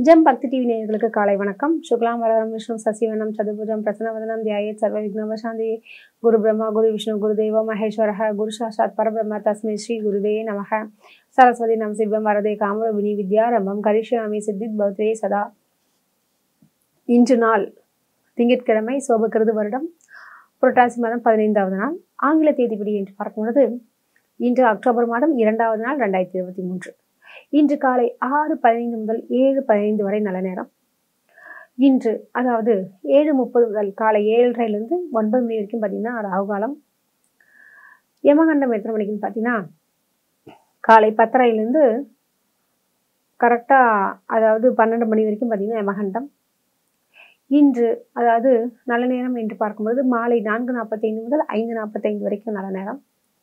GeM பக்தி TV நேயர்களுக்கு காலை வணக்கம். சுக்லாம் வரதம் விஷ்ணு சசிவனம் சதுர்புஜம் பிரசன்னவதனம் தியாயேத் சர்வ விக்னோபசாந்தி. குரு பிரம்மா குரு விஷ்ணு குரு தேவோ மகேஸ்வரஹ குரு சாட்சாத் பரபிரம்ம தஸ்மை ஸ்ரீ குருவே நமஹ. சரஸ்வதி நம் சிவம் வரதே காமரூபிணி வித்யாரம்பம் கரிஷ்யாமி சித்தித் பவத்வே சதா. இன்று நாள் திங்கட்கிழமை, சோபகிருது வருடம் புரட்டாசி மாதம் 15வது நாள். ஆங்கில தேதிப்படி என்று பார்க்கும்பொழுது இன்று அக்டோபர் மாதம் 2வது நாள் 2023. இன்று காலை 6:15 முதல் 7:15 வரை நல்ல நேரம். இன்று அதாவது 7:30 முதல் காலை 7:30லிருந்து 9 மணி வரைக்கும் பார்த்தீங்கன்னா ராகு காலம். யமகண்டம் எத்தனை மணிக்குன்னு பார்த்தீங்கன்னா காலை 10:30லிருந்து கரெக்டாக அதாவது 12 மணி வரைக்கும் பார்த்தீங்கன்னா யமகண்டம். இன்று அதாவது நல்ல நேரம் என்று பார்க்கும்போது மாலை 4:45 முதல் 5:45 வரைக்கும் நல்ல நேரம்.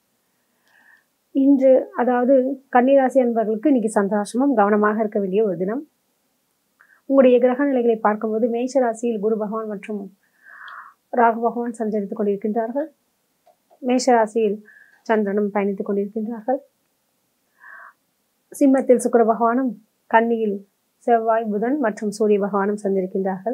இன்று அதாவது கன்னிராசி அன்பர்களுக்கு இன்னைக்கு சந்தோஷமும் கவனமாக இருக்க வேண்டிய ஒரு தினம். உங்களுடைய கிரக நிலைகளை பார்க்கும்போது மேஷ ராசியில் குரு பகவான் மற்றும் ராகு பகவான் சஞ்சரித்துக் கொண்டிருக்கின்றார்கள். மேஷ ராசியில் சந்திரனும் பயணித்துக் கொண்டிருக்கின்றார்கள். சிம்மத்தில் சுக்கிர பகவானும், கன்னியில் செவ்வாய் புதன் மற்றும் சூரிய பகவானும் சஞ்சரிக்கின்றார்கள்.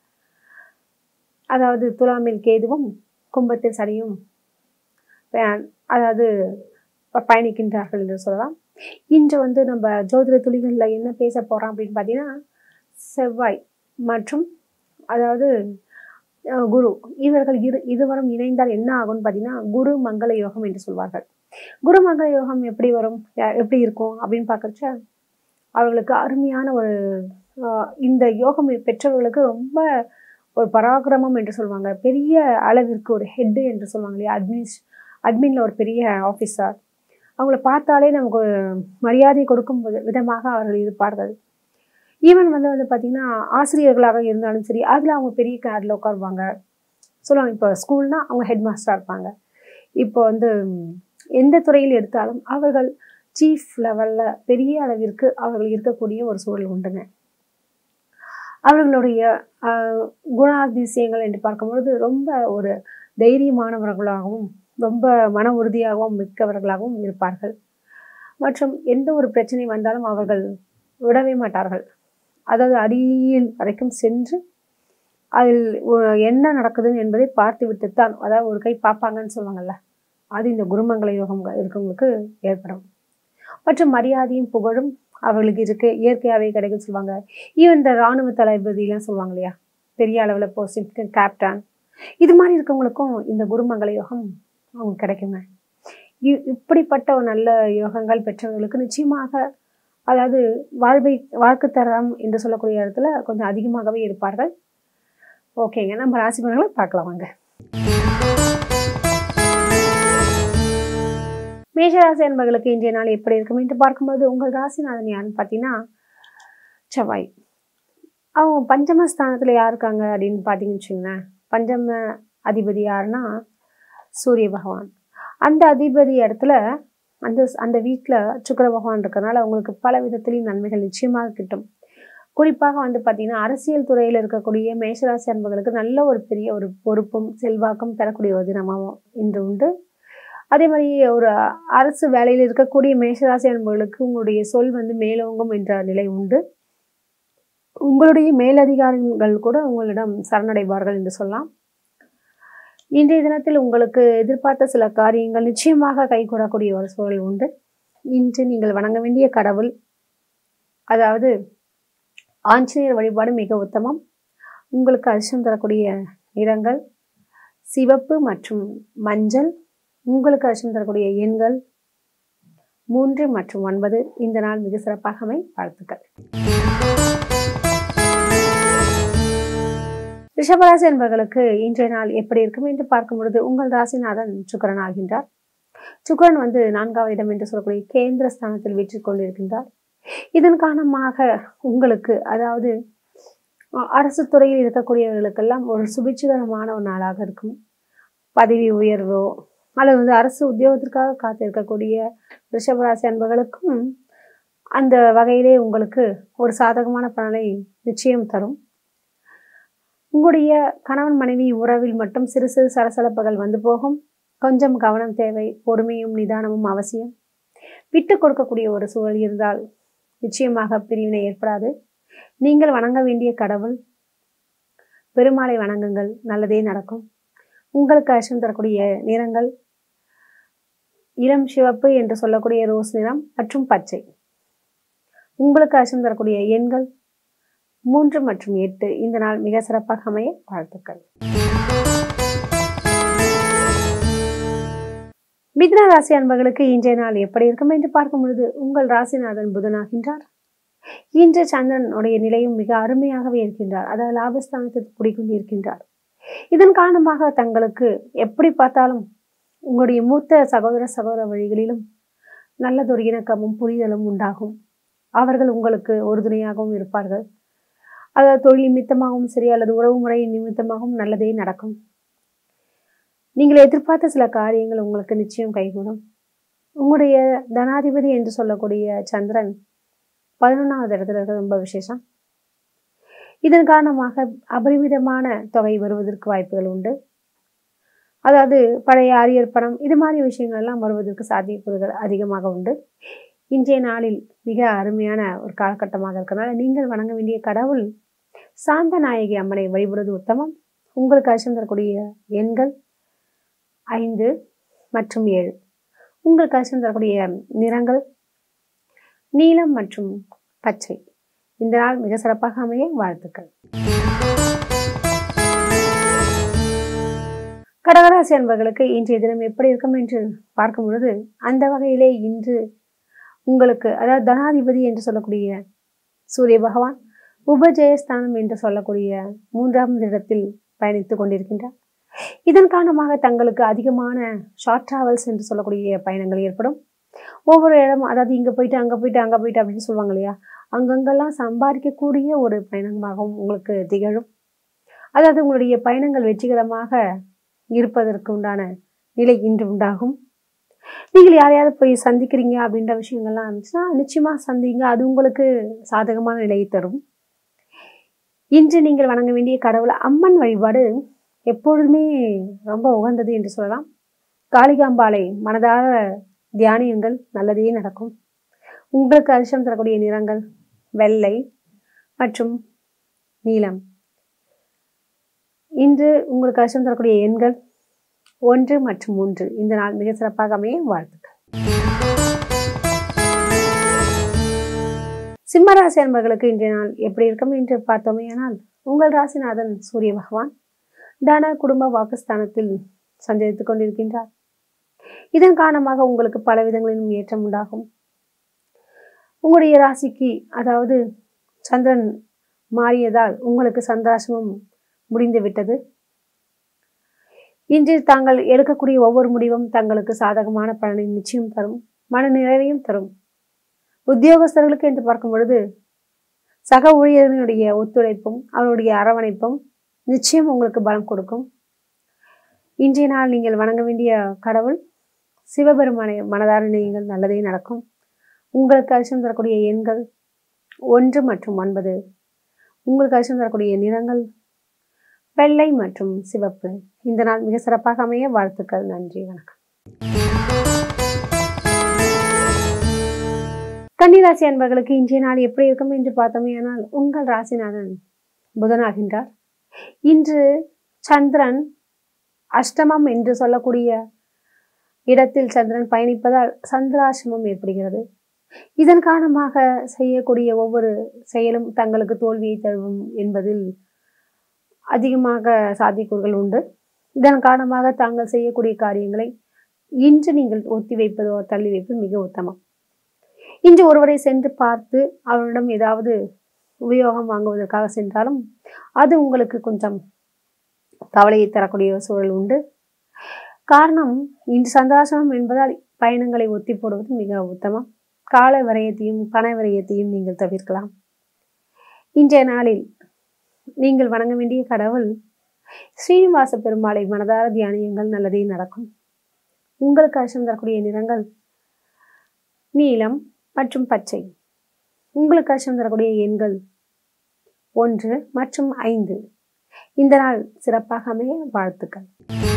அதாவது துலாமில் கேதுவும் கும்பத்தில் சனியும் அதாவது பயணிக்கின்றார்கள் என்று சொல்லலாம். இன்று நம்ம ஜோதிட துளிகளில் என்ன பேச போறோம் அப்படின்னு பார்த்தீங்கன்னா, செவ்வாய் மற்றும் அதாவது குரு இவர்கள் இருவரும் இணைந்தால் என்ன ஆகும்னு பார்த்தீங்கன்னா குரு மங்கள யோகம் என்று சொல்வார்கள். குரு மங்கள யோகம் எப்படி வரும், எப்படி இருக்கும் அப்படின்னு பார்க்கறச்ச அவர்களுக்கு அருமையான ஒரு இந்த யோகம் பெற்றவர்களுக்கு ரொம்ப ஒரு பராக்கிரமம் என்று சொல்லுவாங்க. பெரிய அளவிற்கு ஒரு ஹெட்டு என்று சொல்லுவாங்க இல்லையா, அட்மின்ல ஒரு பெரிய ஆஃபீஸர். அவங்கள பார்த்தாலே நமக்கு மரியாதை கொடுக்கும் விதமாக அவர்கள் இருப்பார்கள். ஈவன் பார்த்தீங்கன்னா ஆசிரியர்களாக இருந்தாலும் சரி, அதில் அவங்க பெரிய கேரில் உட்காருவாங்க சொல்லுவாங்க. இப்போ ஸ்கூல்னா அவங்க ஹெட் மாஸ்டராக இருப்பாங்க. இப்போ எந்த துறையில் எடுத்தாலும் அவர்கள் சீஃப் லெவலில் பெரிய அளவிற்கு அவர்கள் இருக்கக்கூடிய ஒரு சூழல் உண்டுங்க. அவர்களுடைய குணாதிசயங்கள் என்று பார்க்கும்பொழுது ரொம்ப ஒரு தைரியமானவர்களாகவும் ரொம்ப மன உறுதியாகவும் மிக்கவர்களாகவும் இருப்பார்கள். மற்றும் எந்த ஒரு பிரச்சனை வந்தாலும் அவர்கள் விடவே மாட்டார்கள். அதாவது அடியில் வரைக்கும் சென்று அதில் என்ன நடக்குதுன்னு என்பதை பார்த்து விட்டுத்தான், அதாவது ஒரு கை பார்ப்பாங்கன்னு சொல்லுவாங்கல்ல, அது இந்த குருமங்கள யோகம் இருக்கவங்களுக்கு ஏற்படும். மற்றும் மரியாதையும் புகழும் அவர்களுக்கு இயற்கையாகவே கிடைக்குன்னு சொல்லுவாங்க. ஈவன் இந்த இராணுவ தளபதியெலாம் சொல்லுவாங்க இல்லையா, பெரிய அளவில் போஸ்டிங் கேப்டன், இது மாதிரி இருக்கவங்களுக்கும் இந்த குருமங்கள யோகம் அவங்க கிடைக்குங்க. இப்படிப்பட்ட ஒரு நல்ல யோகங்கள் பெற்றவர்களுக்கு நிச்சயமாக அதாவது வாழ்க்கை தரம் என்று சொல்லக்கூடிய இடத்துல கொஞ்சம் அதிகமாகவே இருப்பார்கள். ஓகேங்க, நம்ம ராசி பலன்களை பார்க்கலாம் வாங்க. மேஷராசி என்பவர்களுக்கு இன்றைய நாள் எப்படி இருக்கும் என்று பார்க்கும்போது உங்கள் ராசிநாதன் யாருன்னு பார்த்தீங்கன்னா செவ்வாய். அவங்க பஞ்சமஸ்தானத்தில் யார் இருக்காங்க அப்படின்னு பார்த்தீங்கன்னு வச்சுங்களேன். பஞ்சம அதிபதி யாருன்னா சூரிய பகவான். அந்த அதிபதி இடத்துல அந்த வீட்டில் சுக்கிர பகவான் இருக்கிறதுனால அவங்களுக்கு பல விதத்திலையும் நன்மைகள் நிச்சயமாக கிட்டும். குறிப்பாக பார்த்தீங்கன்னா அரசியல் துறையில் இருக்கக்கூடிய மேஷராசி அன்பர்களுக்கு நல்ல ஒரு பெரிய ஒரு பொறுப்பும் செல்வாக்கும் தரக்கூடிய ஒரு தினமாகவும் இன்று உண்டு. அதே மாதிரி ஒரு அரசு வேலையில் இருக்கக்கூடிய மேஷராசி அன்பர்களுக்கு உங்களுடைய சொல் மேலோங்கும் என்ற நிலை உண்டு. உங்களுடைய மேலதிகாரிகள் கூட உங்களிடம் சரணடைவார்கள் என்று சொல்லலாம். இன்றைய தினத்தில் உங்களுக்கு எதிர்பார்த்த சில காரியங்கள் நிச்சயமாக கைகூடக்கூடிய ஒரு சூழல் உண்டு. இன்று நீங்கள் வணங்க வேண்டிய கடவுள் அதாவது ஆஞ்சநேயர் வழிபாடு மிக உத்தமம். உங்களுக்கு அதிர்ஷ்டம் தரக்கூடிய நிறங்கள் சிவப்பு மற்றும் மஞ்சள். உங்களுக்கு அதிர்ஷ்டம் தரக்கூடிய எண்கள் 3 மற்றும் 9. இந்த நாள் மிக சிறப்பாக வாழ்த்துக்கள். ரிஷபராசி என்பவர்களுக்கு இன்றைய நாள் எப்படி இருக்கும் என்று பார்க்கும் பொழுது உங்கள் ராசிநாதன் சுக்கிரன் ஆகின்றார். சுக்கிரன் 4வது இடம் என்று சொல்லக்கூடிய கேந்திர ஸ்தானத்தில் வீற்று கொண்டிருக்கின்றார். இதன் காரணமாக உங்களுக்கு அதாவது அரசு துறையில் இருக்கக்கூடியவர்களுக்கெல்லாம் ஒரு சுபிட்சகரமான ஒரு நாளாக இருக்கும். பதவி உயர்வோ அல்லது அரசு உத்தியோகத்திற்காக காத்திருக்கக்கூடிய ரிஷபராசி அன்பர்களுக்கும் அந்த வகையிலே உங்களுக்கு ஒரு சாதகமான பலனை நிச்சயம் தரும். உங்களுடைய கணவன் மனைவி உறவில் மட்டும் சிறு சிறு சலசலப்புகள் போகும். கொஞ்சம் கவனம் தேவை. பொறுமையும் நிதானமும் அவசியம். விட்டு கொடுக்கக்கூடிய ஒரு சூழல் இருந்தால் நிச்சயமாக பிரிவினை ஏற்படாது. நீங்கள் வணங்க வேண்டிய கடவுள் பெருமாளை வணங்குங்கள், நல்லதே நடக்கும். உங்களுக்கு அதிர்ஷ்டம் தரக்கூடிய நிறங்கள் இளம் சிவப்பு என்று சொல்லக்கூடிய ரோஸ் நிறம் மற்றும் பச்சை. உங்களுக்கு அதிர்ஷ்டம் தரக்கூடிய எண்கள் 3 மற்றும் 8. இந்த நாள் மிக சிறப்பாக அமைய வாழ்த்துக்கள். மிதுன ராசி அன்பர்களுக்கு இன்றைய நாள் எப்படி இருக்கும் என்று பார்க்கும் பொழுது உங்கள் ராசிநாதன் புதனாகின்றார். இன்று சந்திரனுடைய நிலையும் மிக அருமையாகவே இருக்கின்றார். அதாவது லாபஸ்தானத்தில் குடிக்கொண்டிருக்கின்றார். இதன் காரணமாக தங்களுக்கு எப்படி பார்த்தாலும் உங்களுடைய மூத்த சகோதர வழிகளிலும் நல்லதொரு இணக்கமும் புரிதலும் உண்டாகும். அவர்கள் உங்களுக்கு உறுதுணையாகவும் இருப்பார்கள். அதாவது தொழில் நிமித்தமாகவும் சரி அல்லது உறவு முறை நிமித்தமாகவும் நல்லதே நடக்கும். நீங்கள் எதிர்பார்த்த சில காரியங்கள் உங்களுக்கு நிச்சயம் கைகூடும். உங்களுடைய தனாதிபதி என்று சொல்லக்கூடிய சந்திரன் 11வது இடத்துல இருக்கிறது ரொம்ப விசேஷம். இதன் காரணமாக அபரிமிதமான தொகை வருவதற்கு வாய்ப்புகள் உண்டு. அதாவது பழைய அரியர் பணம் இது மாதிரி விஷயங்கள் எல்லாம் வருவதற்கு சாத்தியக்கூறுகள் அதிகமாக உண்டு. இன்றைய நாளில் மிக அருமையான ஒரு காலகட்டமாக இருக்கிறதுனால நீங்கள் வணங்க வேண்டிய கடவுள் சாந்த நாயகி அம்மனை வழிபடுவது உத்தமம். உங்களுக்கு அதிர்ஷ்டம் தரக்கூடிய எண்கள் 5 மற்றும் 7. உங்களுக்கு அதிர்ஷ்டம் தரக்கூடிய நிறங்கள் நீலம் மற்றும் பச்சை. இந்த நாள் மிக சிறப்பாக அமைய வாழ்த்துக்கள். கடகராசி அன்பர்களுக்கு இன்றைய தினம் எப்படி இருக்கும் என்று பார்க்கும் பொழுது அந்த வகையிலே இன்று உங்களுக்கு அதாவது தனாதிபதி என்று சொல்லக்கூடிய சூரிய பகவான் உபஜயஸ்தானம் என்று சொல்லக்கூடிய 3வது இடத்தில் பயணித்துக் கொண்டிருக்கின்றார். இதன் காரணமாக தங்களுக்கு அதிகமான ஷார்ட் டிராவல்ஸ் என்று சொல்லக்கூடிய பயணங்கள் ஏற்படும். ஒவ்வொரு இடமும் அதாவது இங்கே போயிட்டு அங்கே போயிட்டு அப்படின்னு சொல்லுவாங்க இல்லையா, அங்கங்கெல்லாம் சம்பாதிக்கக்கூடிய ஒரு பயணமாகவும் உங்களுக்கு திகழும். அதாவது உங்களுடைய பயணங்கள் வெற்றிகரமாக இருப்பதற்கு உண்டான நிலை இன்று உண்டாகும். நீங்கள் யாரையாவது போய் சந்திக்கிறீங்க அப்படின்ற விஷயங்கள்லாம் இருந்துச்சுன்னா நிச்சயமாக சந்திங்க. அது உங்களுக்கு சாதகமான நிலையை தரும். இன்று நீங்கள் வணங்க வேண்டிய கடவுள் அம்மன் வழிபாடு எப்பொழுதுமே ரொம்ப உகந்தது என்று சொல்லலாம். காளிகாம்பாளை மனதார தியானியுங்கள், நல்லதே நடக்கும். உங்களுக்கு அதிர்ஷ்டம் தரக்கூடிய நிறங்கள் வெள்ளை மற்றும் நீலம். இன்று உங்களுக்கு அதிர்ஷ்டம் தரக்கூடிய எண்கள் 1 மற்றும் 3. இந்த நாள் மிக சிறப்பாக அமைய வாழ்த்துக்கள். சிம்மராசி அன்பர்களுக்கு இன்றைய நாள் எப்படி இருக்கும் என்று பார்த்தோமே ஆனால் உங்கள் ராசிநாதன் சூரிய பகவான் தன குடும்ப வாக்குஸ்தானத்தில் சஞ்சரித்துக் கொண்டிருக்கின்றார். இதன் காரணமாக உங்களுக்கு பல விதங்களிலும் ஏற்றம் உண்டாகும். உங்களுடைய ராசிக்கு அதாவது சந்திரன் மாறியதால் உங்களுக்கு சந்திராசிரமம் முடிந்து விட்டது. இன்று தாங்கள் எடுக்கக்கூடிய ஒவ்வொரு முடிவும் தங்களுக்கு சாதகமான பலனை நிச்சயம் தரும், மன நிறைவையும் தரும். உத்தியோகஸ்தர்களுக்கு என்று பார்க்கும் பொழுது சக ஊழியர்களுடைய ஒத்துழைப்பும் அவருடைய அரவணைப்பும் நிச்சயம் உங்களுக்கு பலம் கொடுக்கும். இன்றைய நாள் நீங்கள் வணங்க வேண்டிய கடவுள் சிவபெருமானை மனதார நினையுங்கள், நல்லதே நடக்கும். உங்களுக்கு அதிர்ஷ்டம் தரக்கூடிய எண்கள் 1 மற்றும் 9. உங்களுக்கு அதிர்ஷ்டம் தரக்கூடிய நிறங்கள் வெள்ளை மற்றும் சிவப்பு. இந்த நாள் மிக சிறப்பாக அமைய வாழ்த்துக்கள். நன்றி, வணக்கம். கன்னிராசி அன்பர்களுக்கு இன்றைய நாள் எப்படி இருக்கும் என்று பார்த்தோமே ஆனால் உங்கள் ராசிநாதன் புதனாகின்றார். இன்று சந்திரன் அஷ்டமம் என்று சொல்லக்கூடிய இடத்தில் சந்திரன் பயணிப்பதால் சந்திராசிரமம் ஏற்படுகிறது. இதன் காரணமாக செய்யக்கூடிய ஒவ்வொரு செயலும் தங்களுக்கு தோல்வியை தரும் என்பதில் அதிகமாக சாத்தியக்கூறுகள் உண்டு. இதன் காரணமாக தாங்கள் செய்யக்கூடிய காரியங்களை இன்று நீங்கள் ஒத்தி வைப்பதோ தள்ளி வைப்பது மிக உத்தமம். இன்று ஒருவரை சென்று பார்த்து அவரிடம் ஏதாவது உபயோகம் வாங்குவதற்காக சென்றாலும் அது உங்களுக்கு கொஞ்சம் கவலையை தரக்கூடிய சூழல் உண்டு. காரணம் இன்று சந்திராசிரமம் என்பதால் பயணங்களை ஒத்தி போடுவது மிக உத்தமம். கால விரயத்தையும் பண விரயத்தையும் நீங்கள் தவிர்க்கலாம். இன்றைய நாளில் நீங்கள் வணங்க வேண்டிய கடவுள் ஸ்ரீனிவாச பெருமாளை மனதார தியானியுங்கள், நல்லதே நடக்கும். உங்களுக்கு அதிர்ஷ்டம் தரக்கூடிய நிறங்கள் நீலம் மற்றும் பச்சை. உங்களுக்கு அதிர்ஷ்டம் தரக்கூடிய எண்கள் 1 மற்றும் 5. இந்த நாள் சிறப்பாக அமைய வாழ்த்துக்கள்.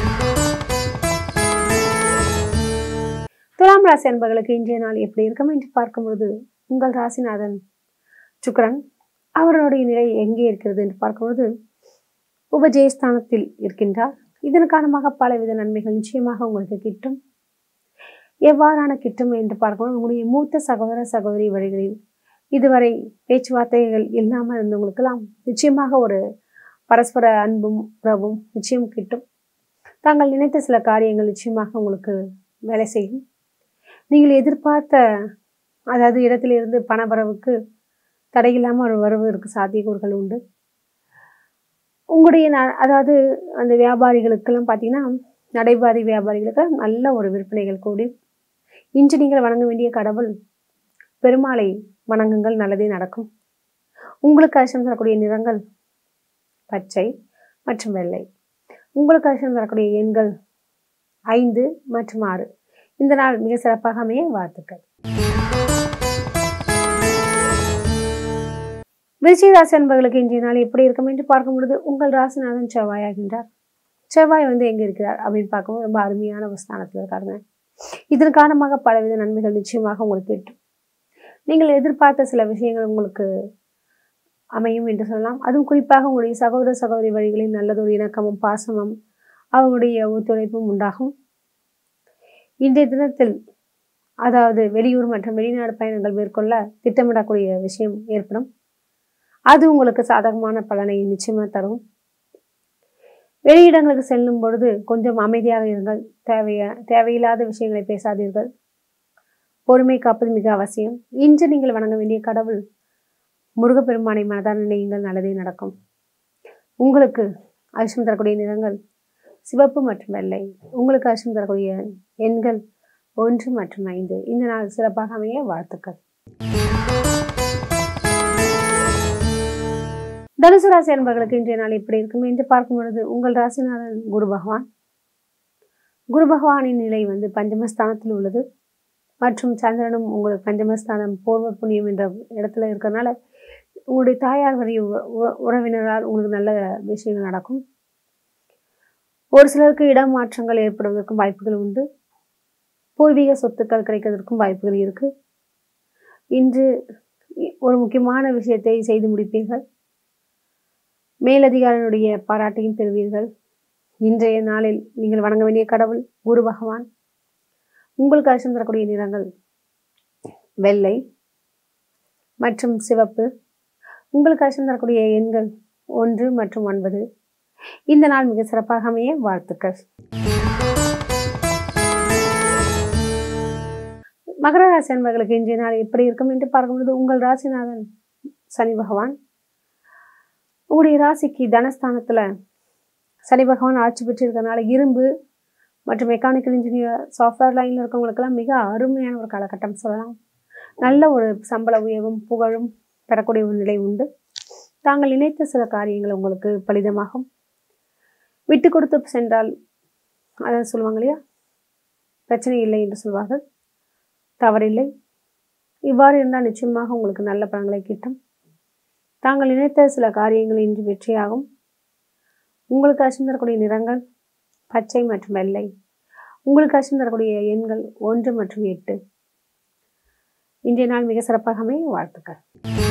துலாம் ராசி அன்பர்களுக்கு இன்றைய நாள் எப்படி இருக்கும் என்று பார்க்கும் பொழுது உங்கள் ராசிநாதன் சுக்கிரன் அவருடைய நிலை எங்கே இருக்கிறது என்று பார்க்கும்போது உபஜயஸ்தானத்தில் இருக்கின்றார். இதன் காரணமாக பலவித நன்மைகள் நிச்சயமாக உங்களுக்கு கிட்டும். எவ்வாறான கிட்டும் என்று பார்க்கும்போது உங்களுடைய மூத்த சகோதர சகோதரி வழிகளில் இதுவரை பேச்சுவார்த்தைகள் இல்லாமல் இருந்தவங்களுக்கெல்லாம் நிச்சயமாக ஒரு பரஸ்பர அன்பும் உறவும் நிச்சயம் கிட்டும். தாங்கள் நினைத்த சில காரியங்கள் நிச்சயமாக உங்களுக்கு வேலை செய்யும். நீங்கள் எதிர்பார்த்த அதாவது இடத்திலிருந்து பணவரவுக்கு தடையில்லாமல் ஒரு வருவதற்கு சாத்தியக்கூறுகள் உண்டு. உங்களுடைய அதாவது அந்த வியாபாரிகளுக்கெல்லாம் பார்த்தீங்கன்னா நடைபாதை வியாபாரிகளுக்கு நல்ல ஒரு விற்பனைகள் கூடி. இன்று நீங்கள் வணங்க வேண்டிய கடவுள் பெருமாளை வணங்குங்கள், நல்லதே நடக்கும். உங்களுக்கு அதிர்ஷ்டம் தரக்கூடிய நிறங்கள் பச்சை மற்றும் வெள்ளை. உங்களுக்கு அதிர்ஷ்டம் தரக்கூடிய எண்கள் 5 மற்றும் 6. இந்த நாள் மிக சிறப்பாக அமைய வாழ்த்துக்கள். விருச்சிக ராசி அன்பர்களுக்கு இன்றைய நாள் எப்படி இருக்கும் என்று பார்க்கும் பொழுது உங்கள் ராசிநாதன் செவ்வாய் ஆகின்றார். செவ்வாய் எங்க இருக்கிறார் அப்படின்னு பார்க்கும்போது ரொம்ப அருமையான ஒரு ஸ்தானத்தில் இருக்காருங்க. இதன் காரணமாக பலவித நன்மைகள் நிச்சயமாக உங்களுக்கு கிட்டும். நீங்கள் எதிர்பார்த்த சில விஷயங்கள் உங்களுக்கு அமையும் என்று சொல்லலாம். அதுவும் குறிப்பாக உங்களுடைய சகோதர சகோதரி வழிகளில் நல்லதொரு இணக்கமும் பாசமும் அவங்களுடைய ஒத்துழைப்பும் உண்டாகும். இன்றைய தினத்தில் அதாவது வெளியூர் மற்றும் வெளிநாடு பயணங்கள் மேற்கொள்ள திட்டமிடக்கூடிய விஷயம் ஏற்படும். அது உங்களுக்கு சாதகமான பலனை நிச்சயமா தரும். வெளியிடங்களுக்கு செல்லும் பொழுது கொஞ்சம் அமைதியாக இருங்கள். தேவையில்லாத விஷயங்களை பேசாதீர்கள். பொறுமை காப்பது மிக அவசியம். இன்று நீங்கள் வணங்க வேண்டிய கடவுள் முருகப்பெருமானை மனதால் நினையுங்கள், நல்லதே நடக்கும். உங்களுக்கு அதிர்ஷ்டம் தரக்கூடிய நிறங்கள் சிவப்பு மற்றும் வெள்ளை. உங்களுக்கு அதிர்ஷ்டம் தரக்கூடிய எண்கள் 1 மற்றும் 5. இந்த நாள் சிறப்பாக அமைய வாழ்த்துக்கள். தனுசு ராசி அன்பர்களுக்கு இன்றைய நாள் எப்படி இருக்கும் என்று பார்க்கும் பொழுது உங்கள் ராசிநாதன் குரு பகவான். குரு பகவானின் நிலை பஞ்சமஸ்தானத்தில் உள்ளது மற்றும் சந்திரனும் உங்களுக்கு பஞ்சமஸ்தானம் பூர்வ புண்ணியம் என்ற இடத்துல இருக்கிறதுனால உங்களுடைய தாயார் வழி உறவினரால் உங்களுக்கு நல்ல விஷயங்கள் நடக்கும். ஒரு சிலருக்கு இடம் மாற்றங்கள் ஏற்படுவதற்கும் வாய்ப்புகள் உண்டு. பூர்வீக சொத்துக்கள் கிடைக்கிறதுக்கும் வாய்ப்புகள் இருக்கு. இன்று ஒரு முக்கியமான விஷயத்தை செய்து முடிப்பீர்கள். மேலதிகாரிகளுடைய பாராட்டையும் பெறுவீர்கள். இன்றைய நாளில் நீங்கள் வணங்க வேண்டிய கடவுள் குரு பகவான். உங்களுக்கு அதிர்ஷ்டம் தரக்கூடிய நிறங்கள் வெள்ளை மற்றும் சிவப்பு. உங்களுக்கு அதிர்ஷ்டம் தரக்கூடிய எண்கள் 1 மற்றும் 9. இந்த நாள் மிக சிறப்பாக அமைய வாழ்த்துக்கள். மகர ராசி அன்பர்களுக்கு இன்றைய நாள் எப்படி இருக்கும் என்று பார்க்கும்போது உங்கள் ராசிநாதன் சனி பகவான். உங்களுடைய ராசிக்கு தனஸ்தானத்துல சனி பகவான் ஆட்சி பெற்றிருக்கிறதுனால இரும்பு மற்றும் மெக்கானிக்கல் இன்ஜினியர் சாஃப்ட்வேர் லைன்ல இருக்கவங்களுக்கெல்லாம் மிக அருமையான ஒரு காலகட்டம் சொல்லலாம். நல்ல ஒரு சம்பள உயர்வும் புகழும் பெறக்கூடிய ஒரு நிலை உண்டு. தாங்கள் நினைத்த சில காரியங்கள் உங்களுக்கு பலிதமாகும். விட்டு கொடுத்து சென்றால் அதை சொல்லுவாங்க இல்லையா, பிரச்சனை இல்லை என்று சொல்வார்கள். தவறில்லை. இவ்வாறு இருந்தால் நிச்சயமாக உங்களுக்கு நல்ல பலன்களை கிட்டும். தாங்கள் நினைத்த சில காரியங்கள் இன்று வெற்றியாகும். உங்களுக்கு அதிர்ஷ்டம் தரக்கூடிய நிறங்கள் பச்சை மற்றும் வெள்ளை. உங்களுக்கு அதிர்ஷ்டம் தரக்கூடிய எண்கள் 1 மற்றும் 8. இன்றைய நாள் மிக சிறப்பாக அமைய வாழ்த்துக்கள்.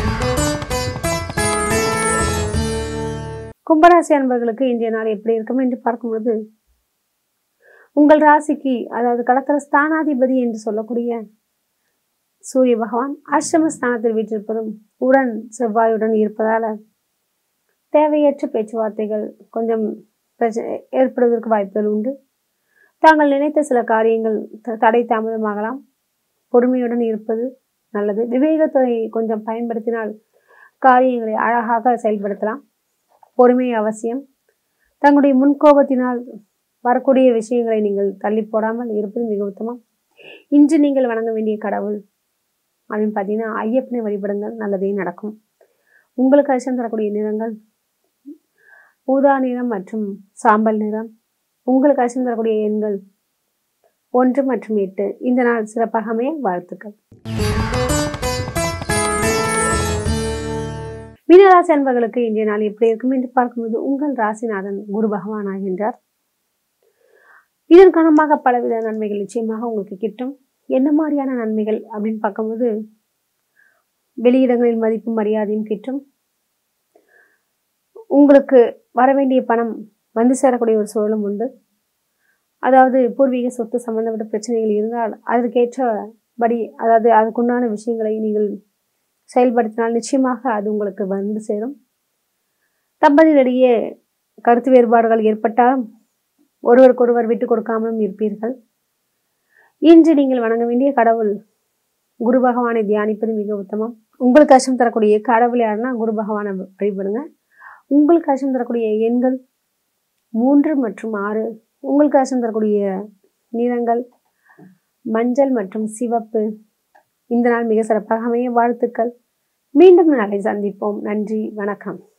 கும்பராசி அன்பர்களுக்கு இன்றைய நாள் எப்படி இருக்கும் என்று பார்க்கும்போது உங்கள் ராசிக்கு அதாவது கடத்திர ஸ்தானாதிபதி என்று சொல்லக்கூடிய சூரிய பகவான் அஷ்டமஸ்தானத்தில் வீற்றிருப்பதும் உடன் செவ்வாயுடன் இருப்பதால தேவையற்ற பேச்சுவார்த்தைகள் கொஞ்சம் ஏற்படுவதற்கு வாய்ப்புகள் உண்டு. தாங்கள் நினைத்த சில காரியங்கள் தடை தாமதமாகலாம். பொறுமையுடன் இருப்பது நல்லது. விவேகத்தை கொஞ்சம் பயன்படுத்தினால் காரியங்களை அழகாக செயல்படுத்தலாம். பொறுமை அவசியம். தங்களுடைய முன்கோபத்தினால் வரக்கூடிய விஷயங்களை நீங்கள் தள்ளி போடாமல் இருப்பது மிக உத்தமம். இன்று நீங்கள் வணங்க வேண்டிய கடவுள் அப்படின்னு பார்த்தீங்கன்னா ஐயப்பனை வழிபடுங்கள், நல்லதே நடக்கும். உங்களுக்கு அதிர்ஷ்டம் தரக்கூடிய நிறங்கள் ஊதா நிறம் மற்றும் சாம்பல் நிறம். உங்களுக்கு அதிர்ஷ்டம் தரக்கூடிய எண்கள் 1 மற்றும் 8. இந்த நாள் சிறப்பாக அமைய வாழ்த்துக்கள். மீனராசி அன்பர்களுக்கு இன்றைய நாள் எப்படி இருக்கும் என்று பார்க்கும்போது உங்கள் ராசிநாதன் குரு பகவான் ஆகின்றார். இதன் காரணமாக பலவித நன்மைகள் நிச்சயமாக உங்களுக்கு கிட்டும். என்ன மாதிரியான நன்மைகள் அப்படின்னு பார்க்கும்போது வெளியிடங்களில் மதிப்பும் மரியாதையும் கிட்டும். உங்களுக்கு வர வேண்டிய பணம் வந்து சேரக்கூடிய ஒரு சூழலும் உண்டு. அதாவது பூர்வீக சொத்து சம்பந்தப்பட்ட பிரச்சனைகள் இருந்தால் அதற்கேற்றபடி, அதாவது அதுக்குண்டான விஷயங்களை நீங்கள் செயல்படுத்தினால் நிச்சயமாக அது உங்களுக்கு வந்து சேரும். தம்பதிகளிடையே கருத்து வேறுபாடுகள் ஏற்பட்டாலும் ஒருவருக்கொருவர் விட்டு கொடுக்காமலும் இருப்பீர்கள். இன்று நீங்கள் வணங்க வேண்டிய கடவுள் குரு பகவானை தியானிப்பது மிக உத்தமம். உங்களுக்கு கஷ்டம் தரக்கூடிய கடவுள் யாருன்னா குரு பகவானை வழிபடுங்க. உங்களுக்கு கஷ்டம் தரக்கூடிய எண்கள் 3 மற்றும் 6. உங்களுக்கு கஷ்டம் தரக்கூடிய நிறங்கள் மஞ்சள் மற்றும் சிவப்பு. இந்த நாள் மிக சிறப்பாக அமைய வாழ்த்துக்கள். மீண்டும் நாளை சந்திப்போம். நன்றி, வணக்கம்.